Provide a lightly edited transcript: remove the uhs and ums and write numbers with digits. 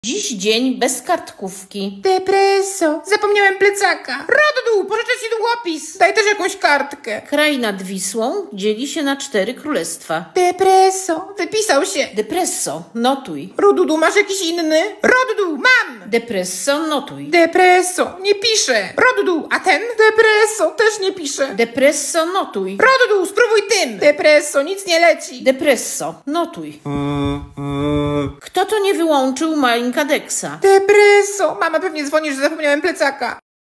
Dziś dzień bez kartkówki. Depreso, zapomniałem plecaka. Rodu, pożyczę ci długopis. Daj też jakąś kartkę. Kraj nad Wisłą dzieli się na 4 królestwa. Depreso, wypisał się. Depresso, notuj. Rodudu, masz jakiś inny? Rodudu, mam. Depresso, notuj. Depreso, nie pisze. Rodudu, a ten? Depreso, też nie pisze. Depresso, notuj. Rodudu, spróbuj tym. Depreso, nic nie leci. Depresso, notuj. Kto to nie wyłączył Malinka Deksa? Depreso, mama pewnie dzwoni, że zapomniałem plecaka.